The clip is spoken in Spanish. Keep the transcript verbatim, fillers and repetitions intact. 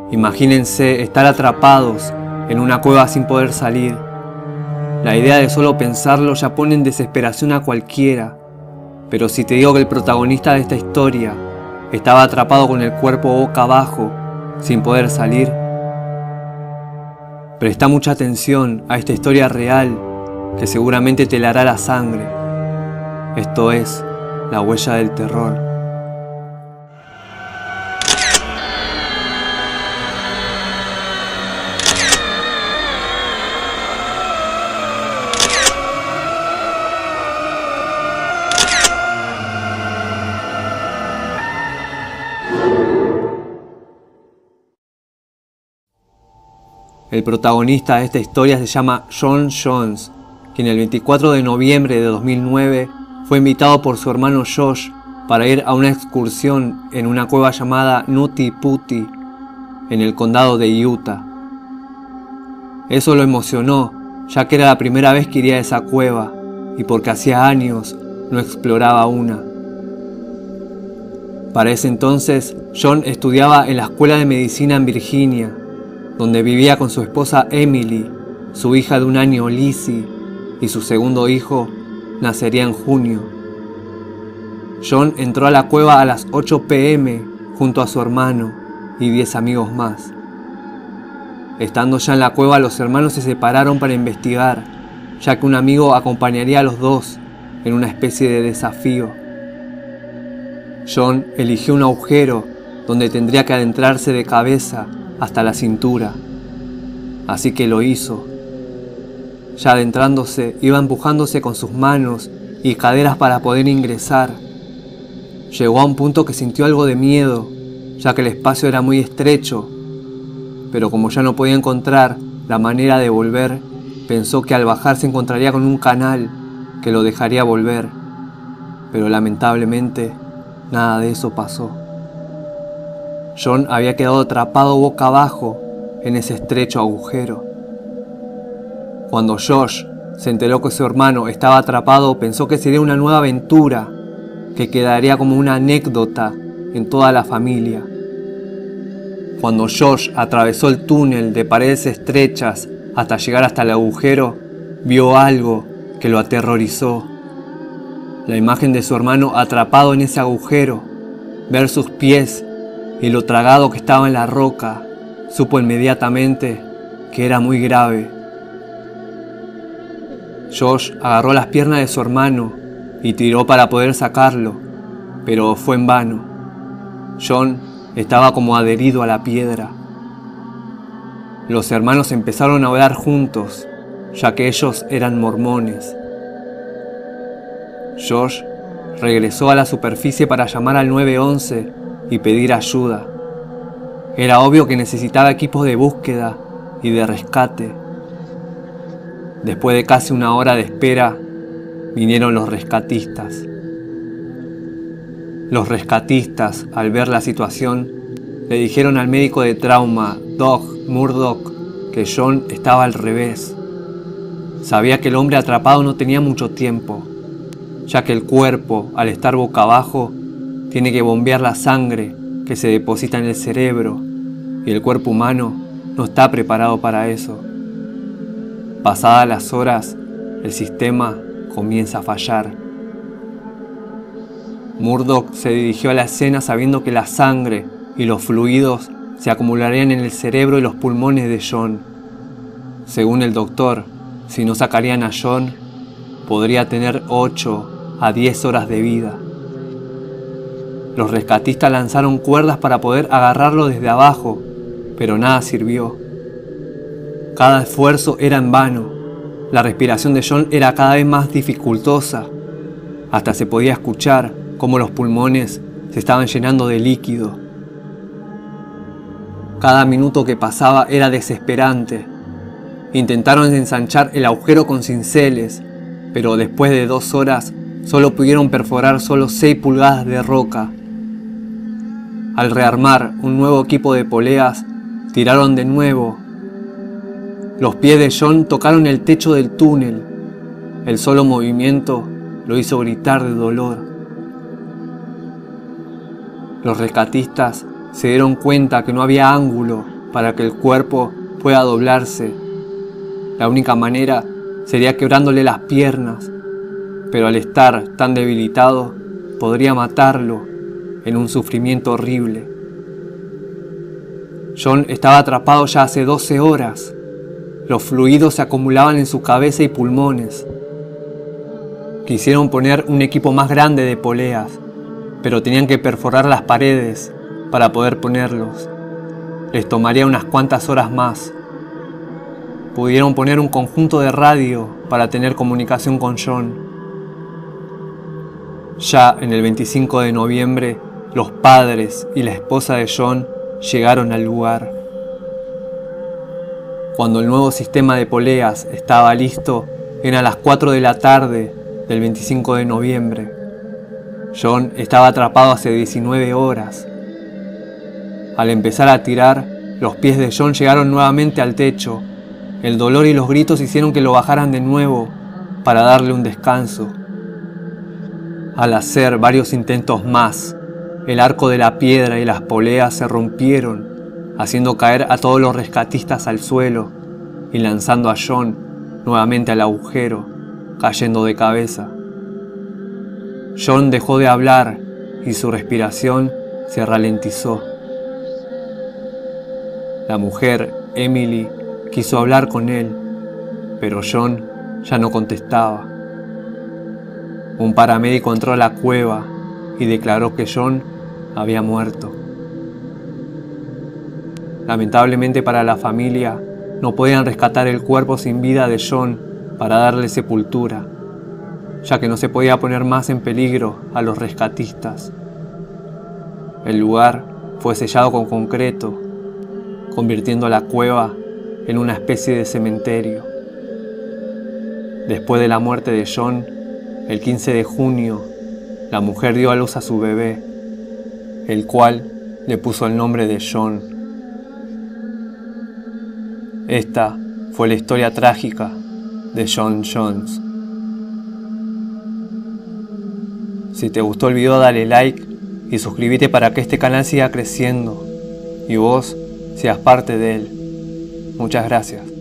Imagínense estar atrapados en una cueva sin poder salir. La idea de solo pensarlo ya pone en desesperación a cualquiera. Pero si te digo que el protagonista de esta historia estaba atrapado con el cuerpo boca abajo, sin poder salir. Presta mucha atención a esta historia real que seguramente te helará la sangre. Esto es La Huella del Terror. El protagonista de esta historia se llama John Jones, quien el veinticuatro de noviembre de dos mil nueve fue invitado por su hermano Josh para ir a una excursión en una cueva llamada Nutty Putty, en el condado de Utah. Eso lo emocionó, ya que era la primera vez que iría a esa cueva y porque hacía años no exploraba una. Para ese entonces, John estudiaba en la escuela de medicina en Virginia, donde vivía con su esposa Emily, su hija de un año Lizzie, y su segundo hijo nacería en junio. John entró a la cueva a las ocho pe eme junto a su hermano y diez amigos más. Estando ya en la cueva, los hermanos se separaron para investigar, ya que un amigo acompañaría a los dos en una especie de desafío. John eligió un agujero donde tendría que adentrarse de cabeza hasta la cintura, así que lo hizo. Ya adentrándose, iba empujándose con sus manos y caderas para poder ingresar. Llegó a un punto que sintió algo de miedo, ya que el espacio era muy estrecho, pero como ya no podía encontrar la manera de volver, pensó que al bajar se encontraría con un canal que lo dejaría volver, pero lamentablemente nada de eso pasó. John había quedado atrapado boca abajo en ese estrecho agujero. Cuando Josh se enteró que su hermano estaba atrapado, pensó que sería una nueva aventura que quedaría como una anécdota en toda la familia. Cuando Josh atravesó el túnel de paredes estrechas hasta llegar hasta el agujero, vio algo que lo aterrorizó. La imagen de su hermano atrapado en ese agujero, ver sus pies y lo tragado que estaba en la roca, supo inmediatamente que era muy grave. Josh agarró las piernas de su hermano y tiró para poder sacarlo, pero fue en vano. John estaba como adherido a la piedra. Los hermanos empezaron a orar juntos, ya que ellos eran mormones. Josh regresó a la superficie para llamar al nueve once y pedir ayuda. Era obvio que necesitaba equipos de búsqueda y de rescate. Después de casi una hora de espera, vinieron los rescatistas. Los rescatistas, al ver la situación, le dijeron al médico de trauma, Doug Murdoch, que John estaba al revés. Sabía que el hombre atrapado no tenía mucho tiempo, ya que el cuerpo, al estar boca abajo, tiene que bombear la sangre que se deposita en el cerebro, y el cuerpo humano no está preparado para eso. Pasadas las horas, el sistema comienza a fallar. Murdoch se dirigió a la escena sabiendo que la sangre y los fluidos se acumularían en el cerebro y los pulmones de John. Según el doctor, si no sacarían a John, podría tener ocho a diez horas de vida. Los rescatistas lanzaron cuerdas para poder agarrarlo desde abajo, pero nada sirvió. Cada esfuerzo era en vano. La respiración de John era cada vez más dificultosa. Hasta se podía escuchar cómo los pulmones se estaban llenando de líquido. Cada minuto que pasaba era desesperante. Intentaron ensanchar el agujero con cinceles, pero después de dos horas solo pudieron perforar solo seis pulgadas de roca. Al rearmar un nuevo equipo de poleas, tiraron de nuevo. Los pies de John tocaron el techo del túnel. El solo movimiento lo hizo gritar de dolor. Los rescatistas se dieron cuenta que no había ángulo para que el cuerpo pueda doblarse. La única manera sería quebrándole las piernas, pero al estar tan debilitado podría matarlo en un sufrimiento horrible. John estaba atrapado ya hace doce horas. Los fluidos se acumulaban en su cabeza y pulmones. Quisieron poner un equipo más grande de poleas, pero tenían que perforar las paredes para poder ponerlos. Les tomaría unas cuantas horas más. Pudieron poner un conjunto de radio para tener comunicación con John. Ya en el veinticinco de noviembre, los padres y la esposa de John llegaron al lugar. Cuando el nuevo sistema de poleas estaba listo, eran las cuatro de la tarde del veinticinco de noviembre. John estaba atrapado hace diecinueve horas. Al empezar a tirar, los pies de John llegaron nuevamente al techo. El dolor y los gritos hicieron que lo bajaran de nuevo para darle un descanso. Al hacer varios intentos más, el arco de la piedra y las poleas se rompieron, haciendo caer a todos los rescatistas al suelo y lanzando a John nuevamente al agujero, cayendo de cabeza. John dejó de hablar y su respiración se ralentizó. La mujer, Emily, quiso hablar con él, pero John ya no contestaba. Un paramédico entró a la cueva y declaró que John había muerto. Lamentablemente para la familia, no podían rescatar el cuerpo sin vida de John para darle sepultura, ya que no se podía poner más en peligro a los rescatistas. El lugar fue sellado con concreto, convirtiendo la cueva en una especie de cementerio. Después de la muerte de John, el quince de junio, la mujer dio a luz a su bebé, el cual le puso el nombre de John. Esta fue la historia trágica de John Jones. Si te gustó el video, dale like y suscríbete para que este canal siga creciendo y vos seas parte de él. Muchas gracias.